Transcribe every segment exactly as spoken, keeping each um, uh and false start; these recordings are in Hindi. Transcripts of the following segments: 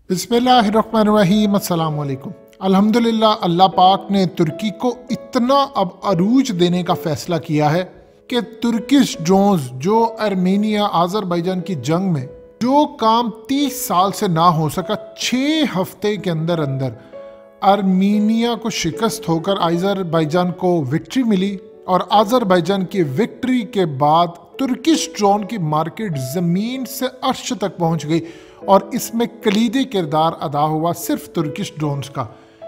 बिस्मिल्लाहिर्रहमानिर्रहीम अस्सलाम वालेकुम। अल्हम्दुलिल्लाह, अल्लाह पाक ने तुर्की को इतना अब अरूज देने का फैसला किया है कि तुर्किश ड्रोन्स जो आर्मेनिया आज़रबाईजान की जंग में जो काम तीस साल से ना हो सका, छः हफ्ते के अंदर अंदर आर्मेनिया को शिकस्त होकर आज़रबाईजान को विक्ट्री मिली। और आज़रबाईजान की विक्ट्री के बाद तुर्किश ड्रोन की मार्केट ज़मीन से अर्श तक पहुंच गई और इसमें कलीदी किरदार अदा हुआ सिर्फ तुर्किश ड्रोन्स का।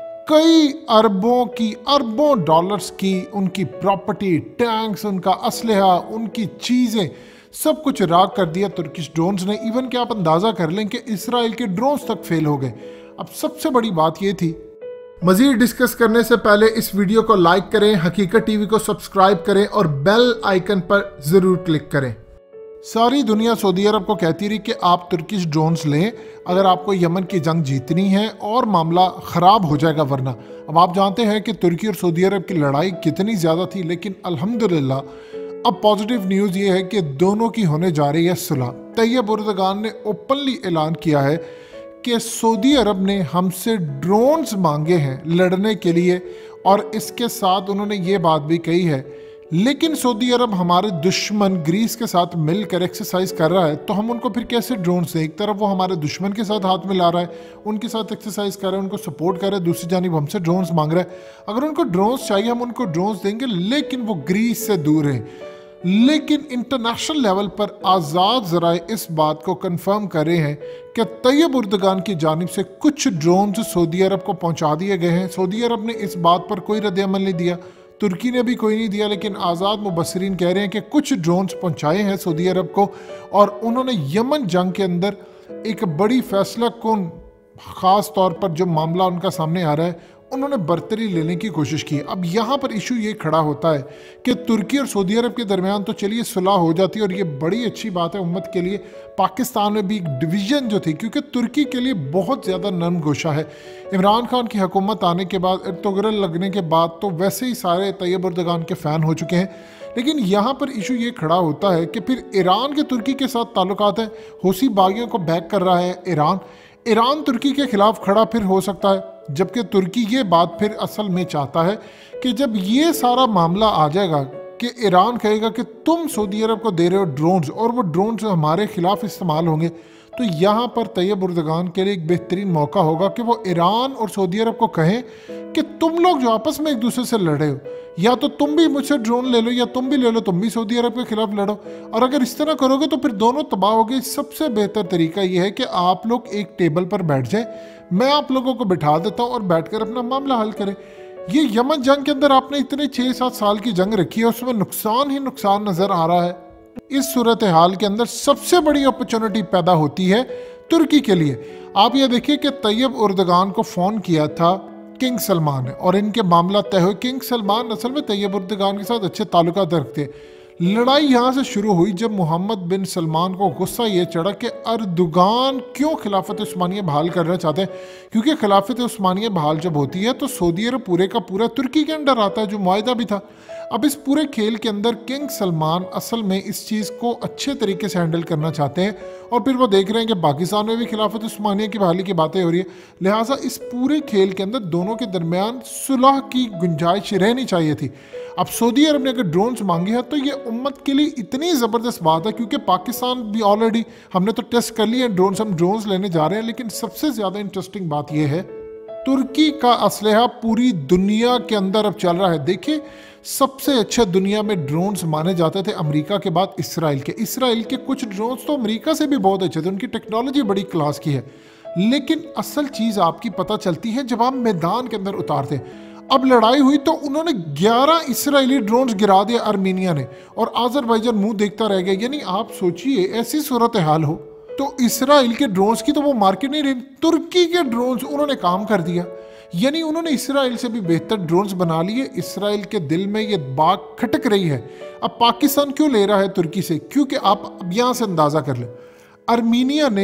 कई अरबों की अरबों डॉलर्स की उनकी प्रॉपर्टी, टैंक्स, उनका असलहा, उनकी चीज़ें, सब कुछ राख कर दिया तुर्किश ड्रोन्स ने। इवन कि आप अंदाज़ा कर लें कि इसराइल के ड्रोन्स तक फेल हो गए। अब सबसे बड़ी बात ये थी, मज़ीद डिस्कस करने से पहले इस वीडियो को लाइक करें, हकीकत टीवी को सब्सक्राइब करें और बेल आइकन पर ज़रूर क्लिक करें। सारी दुनिया सऊदी अरब को कहती रही कि आप तुर्किश ड्रोन्स लें अगर आपको यमन की जंग जीतनी है और मामला ख़राब हो जाएगा वरना। अब आप जानते हैं कि तुर्की और सऊदी अरब की लड़ाई कितनी ज़्यादा थी, लेकिन अल्हम्दुलिल्लाह अब पॉजिटिव न्यूज़ ये है कि दोनों की होने जा रही है सुलह। तैयब उर्दगान ने ओपनली ऐलान किया है कि सऊदी अरब ने हमसे ड्रोन्स मांगे हैं लड़ने के लिए, और इसके साथ उन्होंने ये बात भी कही है, लेकिन सऊदी अरब हमारे दुश्मन ग्रीस के साथ मिलकर एक्सरसाइज कर रहा है तो हम उनको फिर कैसे ड्रोन्स दें। एक तरफ वो हमारे दुश्मन के साथ हाथ मिला रहा है, उनके साथ एक्सरसाइज कर रहा है, उनको सपोर्ट कर रहा है, दूसरी जानिब हमसे ड्रोन्स मांग रहा है। अगर उनको ड्रोन्स चाहिए हम उनको ड्रोन्स देंगे, लेकिन वो ग्रीस से दूर है। लेकिन इंटरनेशनल लेवल पर आज़ाद ज़राए इस बात को कंफर्म कर रहे हैं कि तैयब उर्दगान की जानिब से कुछ ड्रोन्स सऊदी अरब को पहुंचा दिए गए हैं। सऊदी अरब ने इस बात पर कोई रद्द-ए-अमल नहीं दिया, तुर्की ने भी कोई नहीं दिया, लेकिन आज़ाद मुबस्सिरीन कह रहे हैं कि कुछ ड्रोन्स पहुंचाए हैं सऊदी अरब को। और उन्होंने यमन जंग के अंदर एक बड़ी फैसला कौन ख़ास तौर पर जो मामला उनका सामने आ रहा है, उन्होंने बर्तरी लेने की कोशिश की। अब यहाँ पर इशू ये खड़ा होता है कि तुर्की और सऊदी अरब के दरमियान तो चलिए सुलह हो जाती है और ये बड़ी अच्छी बात है उम्मत के लिए। पाकिस्तान में भी एक डिवीज़न जो थी, क्योंकि तुर्की के लिए बहुत ज़्यादा नरम गोशा है। इमरान खान की हुकूमत आने के बाद, एर्तुगरल लगने के बाद तो वैसे ही सारे तैयब उर्दगान के फ़ैन हो चुके हैं। लेकिन यहाँ पर इशू ये खड़ा होता है कि फिर ईरान के तुर्की के साथ ताल्लुकात हैं, हूसी बागियों को बैक कर रहा है ईरान। ईरान तुर्की के खिलाफ खड़ा फिर हो सकता है, जबकि तुर्की ये बात फिर असल में चाहता है कि जब ये सारा मामला आ जाएगा कि ईरान कहेगा कि तुम सऊदी अरब को दे रहे हो ड्रोन्स और वो ड्रोन्स हमारे खिलाफ इस्तेमाल होंगे, तो यहाँ पर तैयब उर्दगान के लिए एक बेहतरीन मौका होगा कि वो ईरान और सऊदी अरब को कहें कि तुम लोग जो आपस में एक दूसरे से लड़ रहे हो, या तो तुम भी मुझसे ड्रोन ले लो या तुम भी ले लो, तुम भी सऊदी अरब के खिलाफ लड़ो। और अगर इस तरह करोगे तो फिर दोनों तबाह हो गए। सबसे बेहतर तरीका यह है कि आप लोग एक टेबल पर बैठ जाए, मैं आप लोगों को बिठा देता हूँ और बैठकर अपना मामला हल करें। ये यमन जंग के अंदर आपने इतने छः सात साल की जंग रखी है, उसमें नुकसान ही नुकसान नज़र आ रहा है। इस सूरत हाल के अंदर सबसे बड़ी अपॉर्चुनिटी पैदा होती है तुर्की के लिए। आप ये देखिए कि तैयब उर्दगान को फ़ोन किया था किंग सलमान है और इनके मामला तय हुए। किंग सलमान असल में तैयब उर्दगान के साथ अच्छे ताल्लुकात रखते। लड़ाई यहाँ से शुरू हुई जब मोहम्मद बिन सलमान को गुस्सा ये चढ़ा कि अर्दुगान क्यों खिलाफत उस्मानिया बहाल करना चाहते हैं, क्योंकि खिलाफत उस्मानिया बहाल जब होती है तो सऊदी अरब पूरे का पूरा तुर्की के अंडर आता है, जो मुआहिदा भी था। अब इस पूरे खेल के अंदर किंग सलमान असल में इस चीज़ को अच्छे तरीके से हैंडल करना चाहते हैं, और फिर वो देख रहे हैं कि पाकिस्तान में भी खिलाफत उस्मानिया की बहाली की बातें हो रही है। लिहाजा इस पूरे खेल के अंदर दोनों के दरमियान सुलह की गुंजाइश रहनी चाहिए थी। अब सऊदी अरब ने अगर ड्रोन्स मांगे हैं तो ये उम्मत के लिए इतनी ज़बरदस्त बात है, क्योंकि पाकिस्तान भी ऑलरेडी हमने तो टेस्ट कर लिया है ड्रोन्स, हम ड्रोन्स लेने जा रहे हैं। लेकिन सबसे ज़्यादा इंटरेस्टिंग बात यह है तुर्की का असलहा पूरी दुनिया के अंदर अब चल रहा है। देखिए, सबसे अच्छे दुनिया में ड्रोन्स माने जाते थे अमेरिका के बाद इसराइल के। इसराइल के कुछ ड्रोन्स तो अमेरिका से भी बहुत अच्छे थे, उनकी टेक्नोलॉजी बड़ी क्लास की है। लेकिन असल चीज़ आपकी पता चलती है जब आप मैदान के अंदर उतारते हैं। अब लड़ाई हुई तो उन्होंने ग्यारह इसराइली ड्रोन्स गिरा दिया आर्मेनिया ने, और आज़रबाईजान मुंह देखता रह गया। यानी आप सोचिए ऐसी सूरत हाल हो तो इसराइल के ड्रोन्स की तो वो मार्केट नहीं रही, तुर्की के ड्रोन्स उन्होंने काम कर दिया। यानी उन्होंने इसराइल से भी बेहतर ड्रोन्स बना लिए। इसराइल के दिल में ये बात खटक रही है, अब पाकिस्तान क्यों ले रहा है तुर्की से, क्योंकि आप अब यहाँ से अंदाज़ा कर लें, आर्मीनिया ने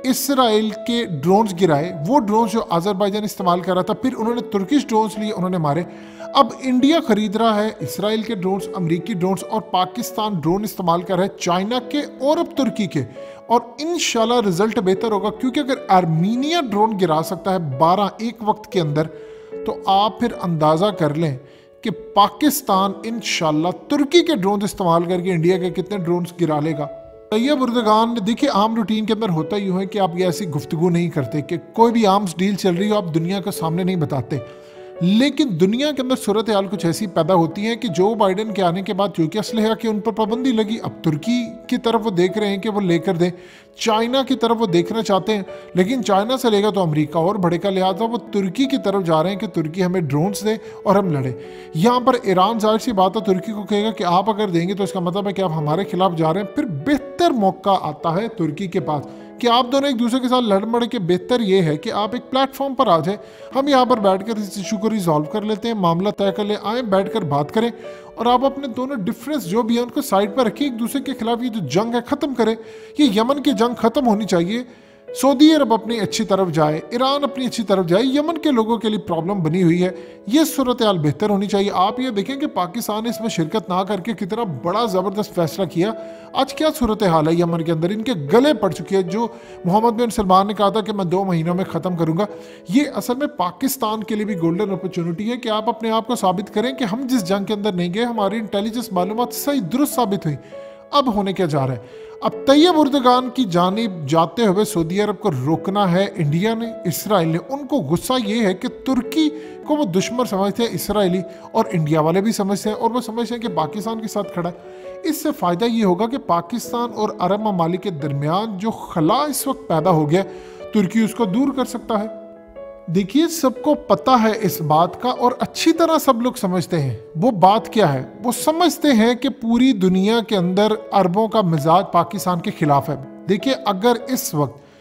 इसराइल के ड्रोन्स गिराए, वो ड्रोन्स जो अजरबैजान इस्तेमाल कर रहा था, फिर उन्होंने तुर्किश ड्रोन्स लिए, उन्होंने मारे। अब इंडिया खरीद रहा है इसराइल के ड्रोन्स, अमेरिकी ड्रोन्स, और पाकिस्तान ड्रोन इस्तेमाल कर रहा है चाइना के और अब तुर्की के। और इंशाल्लाह रिजल्ट बेहतर होगा, क्योंकि अगर आर्मीनिया ड्रोन गिरा सकता है बारह एक वक्त के अंदर, तो आप फिर अंदाज़ा कर लें कि पाकिस्तान इंशाल्लाह तुर्की के ड्रोन इस्तेमाल करके इंडिया के कितने ड्रोन्स गिरा लेगा। तैयब उर्दगान, देखिए आम रूटीन के अंदर होता यूँ है कि आप ये ऐसी गुफ्तगू नहीं करते कि कोई भी आर्म्स डील चल रही हो आप दुनिया के सामने नहीं बताते, लेकिन दुनिया के अंदर सूरत हाल कुछ ऐसी पैदा होती है कि जो बाइडेन के आने के बाद चूंकि असलहा की उन पर पाबंदी लगी, अब तुर्की की तरफ वो देख रहे हैं कि वो लेकर दें, चाइना की तरफ वो देखना चाहते हैं, लेकिन चाइना से लेगा तो अमेरिका और बढ़ेगा, लिहाजा वो तुर्की की तरफ जा रहे हैं कि तुर्की हमें ड्रोन्स दे और हम लड़े। यहाँ पर ईरान जाहिर सी बात है तुर्की को कहेगा कि आप अगर देंगे तो इसका मतलब है कि आप हमारे खिलाफ जा रहे हैं। फिर बेहतर मौका आता है तुर्की के पास कि आप दोनों एक दूसरे के साथ लड़ मड़ के, बेहतर ये है कि आप एक प्लेटफॉर्म पर आ जाए, हम यहाँ पर बैठकर इस इशू को रिजॉल्व कर लेते हैं, मामला तय कर ले, आए बैठकर बात करें और आप अपने दोनों डिफरेंस जो भी है उनको साइड पर रखिए, एक दूसरे के खिलाफ ये जो जंग है ख़त्म करें। ये यमन की जंग ख़त्म होनी चाहिए, सऊदी अरब अपनी अच्छी तरफ जाए, ईरान अपनी अच्छी तरफ जाए, यमन के लोगों के लिए प्रॉब्लम बनी हुई है, ये सूरत हाल बेहतर होनी चाहिए। आप ये देखें कि पाकिस्तान ने इसमें शिरकत ना करके कितना बड़ा ज़बरदस्त फैसला किया। आज क्या सूरत हाल है यमन के अंदर, इनके गले पड़ चुकी है। जो मोहम्मद बिन सलमान ने कहा था कि मैं दो महीनों में ख़त्म करूँगा, ये असल में पाकिस्तान के लिए भी गोल्डन अपॉर्चुनिटी है कि आप अपने आप को साबित करें कि हम जिस जंग के अंदर नहीं गए, हमारी इंटेलिजेंस मालूमात सही दुरुस्त साबित हुई। अब होने क्या जा रहा है, अब तैयब उर्दगान की जानिब जाते हुए सऊदी अरब को रोकना है इंडिया ने, इसराइल ने। उनको गुस्सा ये है कि तुर्की को वो दुश्मन समझते हैं इसराइली, और इंडिया वाले भी समझते हैं, और वो समझते हैं कि पाकिस्तान के साथ खड़ा है। इससे फ़ायदा ये होगा कि पाकिस्तान और अरब ममालिक के दरमियान जो खला इस वक्त पैदा हो गया, तुर्की उसको दूर कर सकता है। देखिए सबको पता है इस बात का, और अच्छी तरह सब लोग समझते हैं। वो बात क्या है, वो समझते हैं कि पूरी दुनिया के अंदर अरबों का मिजाज पाकिस्तान के खिलाफ है। देखिए अगर इस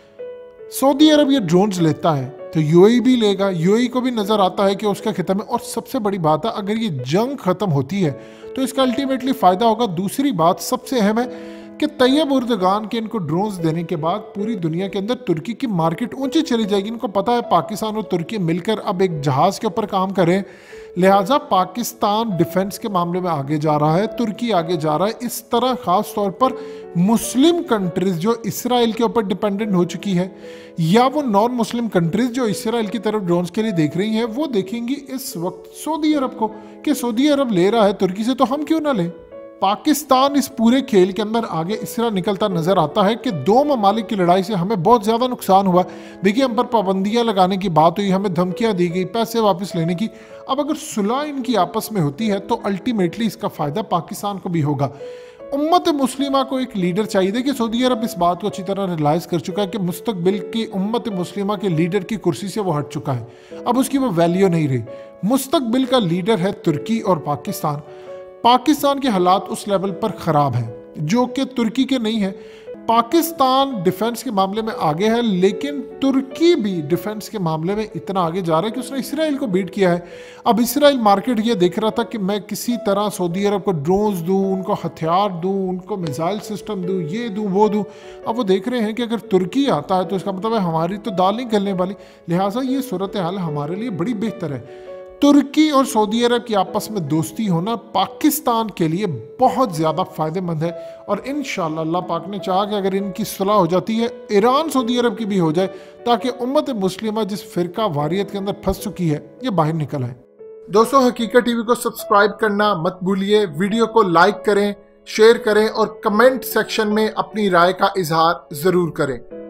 वक्त सऊदी अरब ये ड्रोन्स लेता है तो यूएई भी लेगा, यूएई को भी नजर आता है कि उसका खिता में। और सबसे बड़ी बात है, अगर ये जंग खत्म होती है तो इसका अल्टीमेटली फायदा होगा। दूसरी बात सबसे अहम है कि तैयब उर्दगान के इनको ड्रोन्स देने के बाद पूरी दुनिया के अंदर तुर्की की मार्केट ऊंची चली जाएगी। इनको पता है पाकिस्तान और तुर्की मिलकर अब एक जहाज के ऊपर काम करें, लिहाजा पाकिस्तान डिफेंस के मामले में आगे जा रहा है, तुर्की आगे जा रहा है। इस तरह खास तौर पर मुस्लिम कंट्रीज जो इसराइल के ऊपर डिपेंडेंट हो चुकी है, या वो नॉन मुस्लिम कंट्रीज जो इसराइल की तरफ ड्रोन्स के लिए देख रही हैं, वो देखेंगी इस वक्त सऊदी अरब को कि सऊदी अरब ले रहा है तुर्की से, तो हम क्यों ना लें। पाकिस्तान इस पूरे खेल के अंदर आगे इस तरह निकलता नजर आता है कि दो ममालिक की लड़ाई से हमें बहुत ज़्यादा नुकसान हुआ। देखिए हम पर पाबंदियां लगाने की बात हुई, हमें धमकियां दी गई, पैसे वापस लेने की। अब अगर सुलह इनकी आपस में होती है तो अल्टीमेटली इसका फ़ायदा पाकिस्तान को भी होगा। उम्मत मुस्लिमा को एक लीडर चाहिए। देखिए सऊदी अरब इस बात को अच्छी तरह रियलाइज़ कर चुका है कि मुस्तकबिल की उम्मत मुस्लिमा के लीडर की कुर्सी से वो हट चुका है, अब उसकी वो वैल्यू नहीं रही। मुस्तकबिल का लीडर है तुर्की और पाकिस्तान। पाकिस्तान के हालात उस लेवल पर ख़राब हैं जो कि तुर्की के नहीं है। पाकिस्तान डिफेंस के मामले में आगे है, लेकिन तुर्की भी डिफेंस के मामले में इतना आगे जा रहा है कि उसने इसराइल को बीट किया है। अब इसराइल मार्केट ये देख रहा था कि मैं किसी तरह सऊदी अरब को ड्रोन्स दूँ, उनको हथियार दूँ, उनको मिसाइल सिस्टम दूँ, ये दूँ वो दूँ। अब वो देख रहे हैं कि अगर तुर्की आता है तो इसका मतलब है हमारी तो दाल नहीं गलने वाली, लिहाजा ये सूरत हाल हमारे लिए बड़ी बेहतर है। तुर्की और सऊदी अरब की आपस में दोस्ती होना पाकिस्तान के लिए बहुत ज़्यादा फ़ायदेमंद है, और इंशाअल्लाह अल्लाह पाक ने चाहा कि अगर इनकी सुलह हो जाती है, ईरान सऊदी अरब की भी हो जाए, ताकि उम्मत मुस्लिमा जिस फ़िरका वारियत के अंदर फंस चुकी है ये बाहर निकल आए। दोस्तों हकीकत टीवी को सब्सक्राइब करना मत भूलिए, वीडियो को लाइक करें, शेयर करें और कमेंट सेक्शन में अपनी राय का इजहार ज़रूर करें।